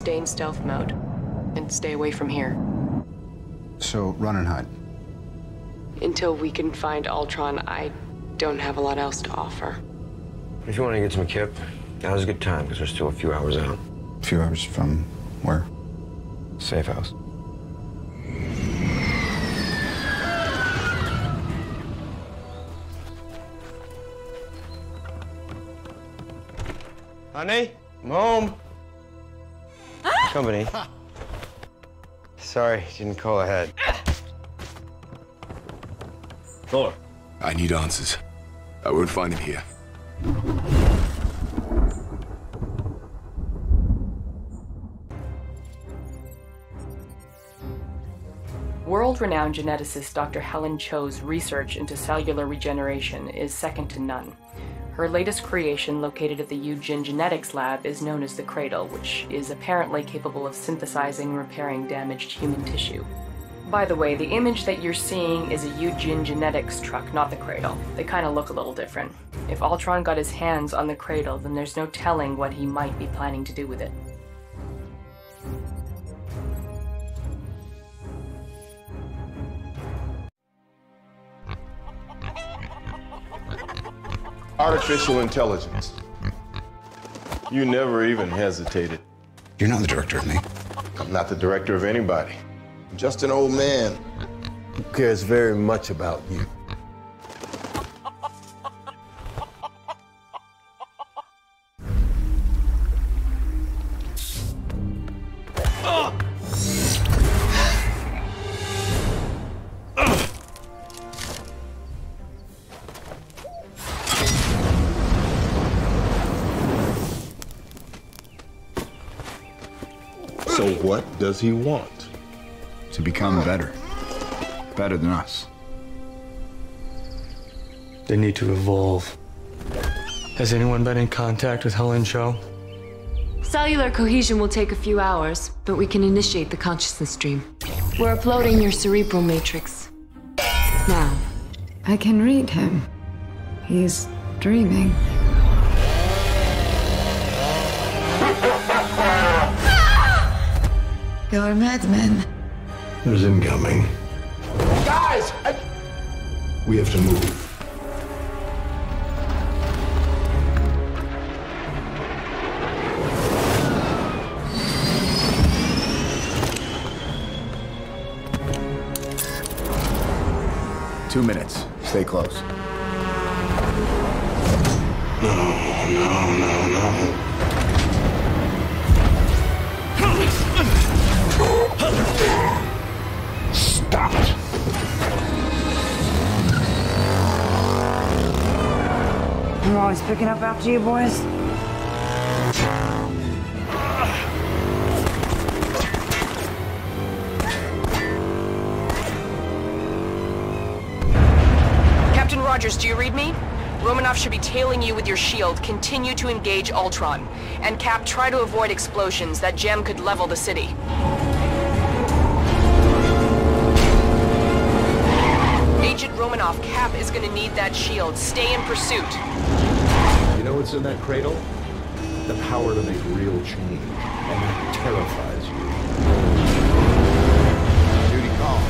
stay in stealth mode and stay away from here. So, run and hide. Until we can find Ultron, I don't have a lot else to offer. If you want to get some Kip, now's a good time, because we're still a few hours out. A few hours from where? Safe house. Honey, I'm home. Company. Sorry, didn't call ahead. Thor. I need answers. I won't find him here. World-renowned geneticist Dr. Helen Cho's research into cellular regeneration is second to none. Her latest creation, located at the Eugene Genetics Lab, is known as the Cradle, which is apparently capable of synthesizing and repairing damaged human tissue. By the way, the image that you're seeing is a Eugene Genetics truck, not the Cradle. They kind of look a little different. If Ultron got his hands on the Cradle, then there's no telling what he might be planning to do with it. Artificial intelligence. You never even hesitated. You're not the director of me. I'm not the director of anybody. I'm just an old man who cares very much about you. So what does he want? To become better. Better than us. They need to evolve. Has anyone been in contact with Helen Cho? Cellular cohesion will take a few hours, but we can initiate the consciousness stream. We're uploading your cerebral matrix. Now. I can read him. He's dreaming. You're a madman. There's incoming. Guys! We have to move. Two minutes. Stay close. No. Stop it. I'm always picking up after you boys. Captain Rogers, do you read me? Romanoff should be tailing you with your shield. Continue to engage Ultron. And Cap, try to avoid explosions. That gem could level the city. Agent Romanoff, Cap is gonna need that shield. Stay in pursuit. You know what's in that cradle? The power to make real change. And that terrifies you. Duty calls.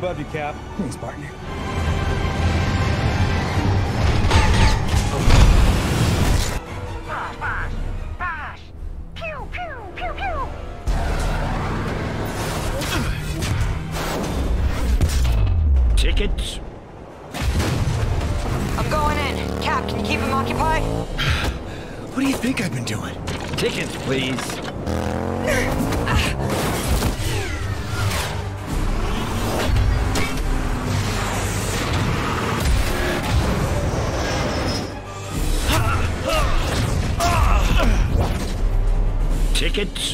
above you, Cap. Thanks, partner. Pew, pew, pew, pew. Tickets? I'm going in. Cap, can you keep him occupied? What do you think I've been doing? Tickets, please. Tickets?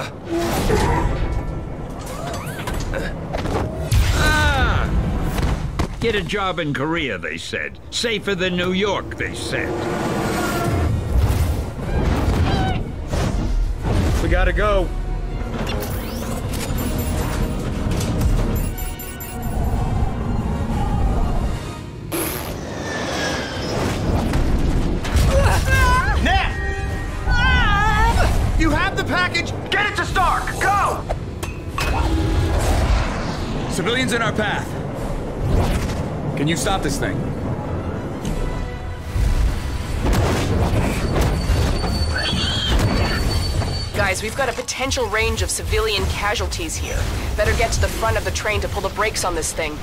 Get a job in Korea, they said. Safer than New York, they said. We gotta go. Ned! You have the package! Get it to Stark! Go! Civilians in our path. Can you stop this thing? Guys, we've got a potential range of civilian casualties here. Better get to the front of the train to pull the brakes on this thing.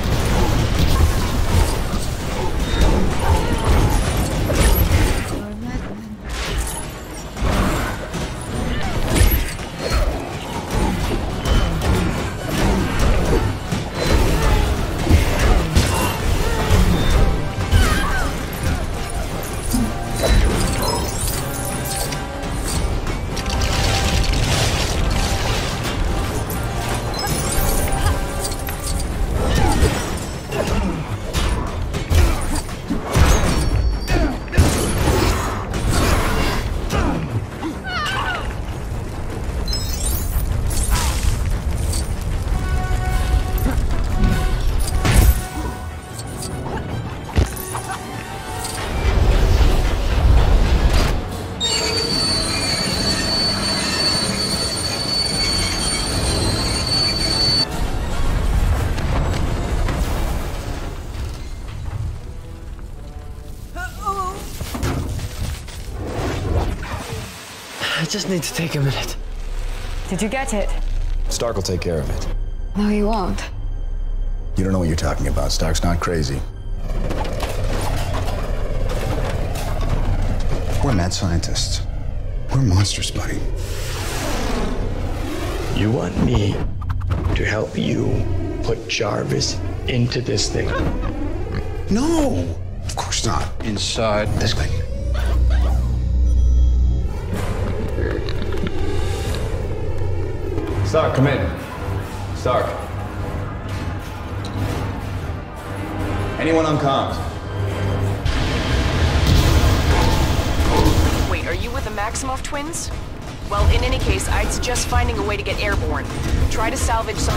I just need to take a minute. Did you get it? Stark will take care of it. No, he won't. You don't know what you're talking about. Stark's not crazy. We're mad scientists. We're monsters, buddy. You want me to help you put Jarvis into this thing? No! Of course not. Inside this thing. Stark, come in. Stark. Anyone on comms? Wait, are you with the Maximoff twins? Well, in any case, I'd suggest finding a way to get airborne. Try to salvage some...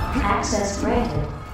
Access granted.